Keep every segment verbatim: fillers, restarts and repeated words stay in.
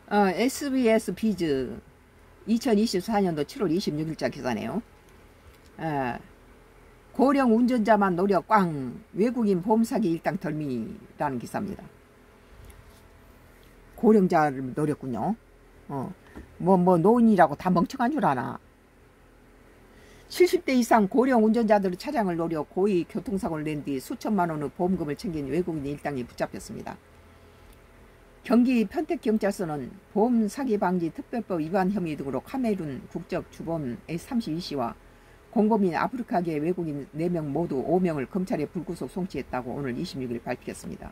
어, 에스비에스 비즈 이천이십사 년도 칠월 이십육일자 기사네요. 어, 고령 운전자만 노려 꽝 외국인 보험사기 일당 덜미라는 기사입니다. 고령자를 노렸군요. 어, 뭐, 뭐, 노인이라고 다 멍청한 줄 아나. 칠십 대 이상 고령 운전자들의 차량을 노려 고의 교통사고를 낸 뒤 수천만 원의 보험금을 챙긴 외국인 일당이 붙잡혔습니다. 경기 편택경찰서는 보험 사기 방지 특별법 위반 혐의 등으로 카메룬 국적 주범 삼십이 씨와 공범인 아프리카계 외국인 네 명 모두 오 명을 검찰에 불구속 송치했다고 오늘 이십육일 밝혔습니다.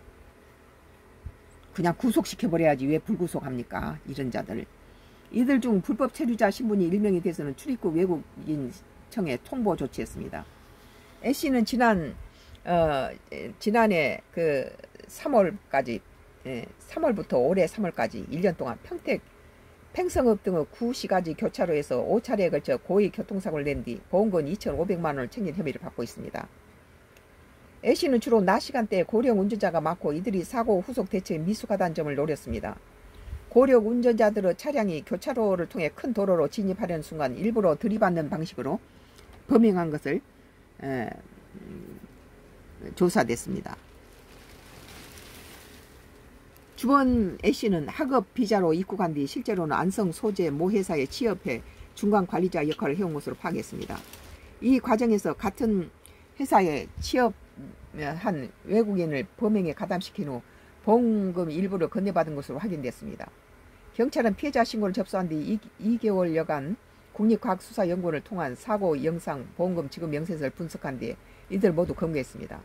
그냥 구속시켜버려야지 왜 불구속합니까? 이런 자들. 이들 중 불법 체류자 신분이 일명이 돼서는 출입국 외국인청에 통보 조치했습니다. A씨는 지난 어, 지난해 그 삼월까지 예, 삼월부터 올해 삼월까지 일 년 동안 평택 팽성읍 등의 구시가지 교차로에서 오 차례에 걸쳐 고의 교통사고를 낸 뒤 보험금 이천오백만 원을 챙긴 혐의를 받고 있습니다. A씨는 주로 낮 시간대에 고령 운전자가 많고 이들이 사고 후속 대처에 미숙하다는 점을 노렸습니다. 고령 운전자들의 차량이 교차로를 통해 큰 도로로 진입하려는 순간 일부러 들이받는 방식으로 범행한 것을 에, 조사됐습니다. 주범 A씨는 학업 비자로 입국한 뒤 실제로는 안성 소재 모 회사에 취업해 중간 관리자 역할을 해온 것으로 파악했습니다. 이 과정에서 같은 회사에 취업한 외국인을 범행에 가담시킨 후 보험금 일부를 건네받은 것으로 확인됐습니다. 경찰은 피해자 신고를 접수한 뒤 이 개월여간 국립과학수사연구원을 통한 사고 영상 보험금 지급 명세서를 분석한 뒤 이들 모두 검거했습니다.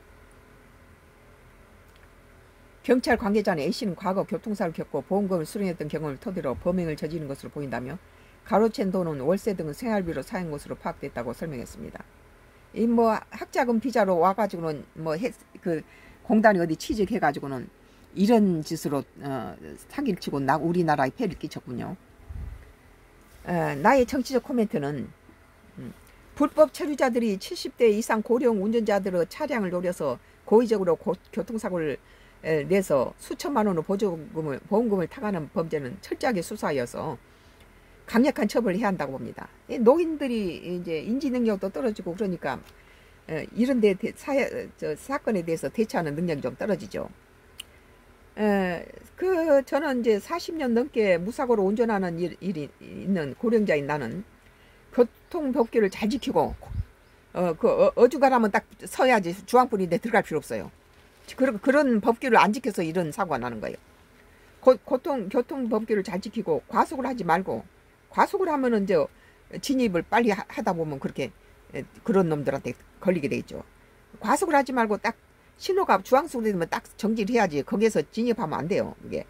경찰 관계자는 A씨는 과거 교통사고를 겪고 보험금을 수령했던 경험을 토대로 범행을 저지른 것으로 보인다며 가로챈 돈은 월세 등은 생활비로 사용한 것으로 파악됐다고 설명했습니다. 이 뭐 학자금 비자로 와가지고는 뭐 그 공단이 어디 취직해가지고는 이런 짓으로 어, 사기를 치고 나 우리나라에 폐를 끼쳤군요. 어, 나의 정치적 코멘트는 음, 불법 체류자들이 칠십 대 이상 고령 운전자들의 차량을 노려서 고의적으로 고, 교통사고를 에, 내서 수천만 원의 보조금을, 보험금을 타가는 범죄는 철저하게 수사하여서 강력한 처벌을 해야 한다고 봅니다. 노인들이 이제 인지 능력도 떨어지고 그러니까 에, 이런 데 사, 저, 사건에 대해서 대처하는 능력이 좀 떨어지죠. 에, 그 저는 이제 사십 년 넘게 무사고로 운전하는 일, 일이 있는 고령자인 나는 교통법규를 잘 지키고 어, 그 어, 어주가라면 딱 서야지 주황불인데 들어갈 필요 없어요. 그런, 그런 법규를 안 지켜서 이런 사고가 나는 거예요. 고, 고통, 교통법규를 잘 지키고 과속을 하지 말고 과속을 하면은 이제 진입을 빨리 하, 하다 보면 그렇게 그런 놈들한테 걸리게 되겠죠. 과속을 하지 말고 딱 신호가 주황색으로 되면 딱 정지를 해야지. 거기에서 진입하면 안 돼요. 이게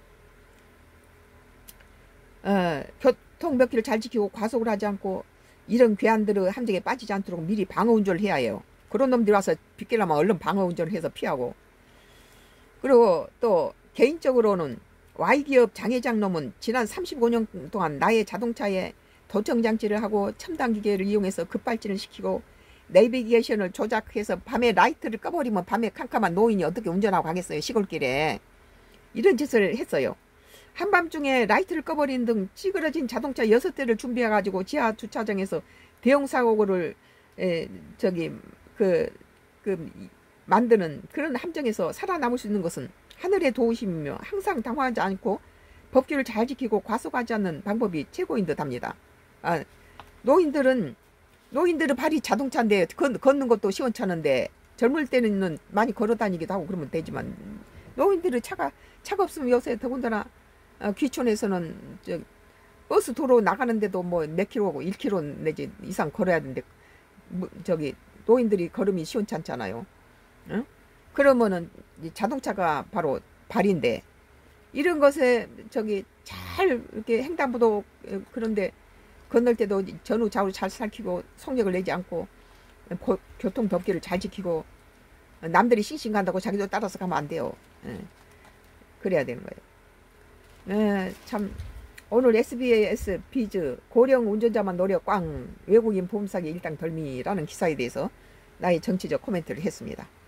어, 교통법규를 잘 지키고 과속을 하지 않고 이런 괴한들의 함정에 빠지지 않도록 미리 방어 운전을 해야 해요. 그런 놈들이 와서 빗길라면 얼른 방어 운전을 해서 피하고. 그리고 또 개인적으로는 Y기업 장회장 놈은 지난 삼십오 년 동안 나의 자동차에 도청장치를 하고 첨단 기계를 이용해서 급발진을 시키고 내비게이션을 조작해서 밤에 라이트를 꺼버리면 밤에 캄캄한 노인이 어떻게 운전하고 가겠어요. 시골길에. 이런 짓을 했어요. 한밤중에 라이트를 꺼버리는 등 찌그러진 자동차 여섯 대를 준비해가지고 지하 주차장에서 대형 사고를 에, 저기 그, 그 만드는 그런 함정에서 살아남을 수 있는 것은 하늘의 도우심이며 항상 당황하지 않고 법규를 잘 지키고 과속하지 않는 방법이 최고인 듯합니다. 아, 노인들은 노인들은 발이 자동차인데 건, 걷는 것도 시원찮은데 젊을 때는 많이 걸어다니기도 하고 그러면 되지만 노인들은 차가 차가 없으면 요새 더군다나 어, 귀촌에서는 저, 버스 도로 나가는데도 뭐 몇 킬로고 일 킬로미터 내지 이상 걸어야 되는데 뭐, 저기 노인들이 걸음이 시원찮잖아요. 응? 그러면은 자동차가 바로 발인데 이런 것에 저기 잘 이렇게 횡단보도 그런데 건널 때도 전후 좌우 잘 살피고 속력을 내지 않고 교통법규를 잘 지키고 남들이 싱싱 간다고 자기도 따라서 가면 안 돼요. 예. 그래야 되는 거예요. 예, 참 오늘 에스비에스 비즈 고령 운전자만 노려 꽝 외국인 보험사기 일당 덜미라는 기사에 대해서 나의 정치적 코멘트를 했습니다.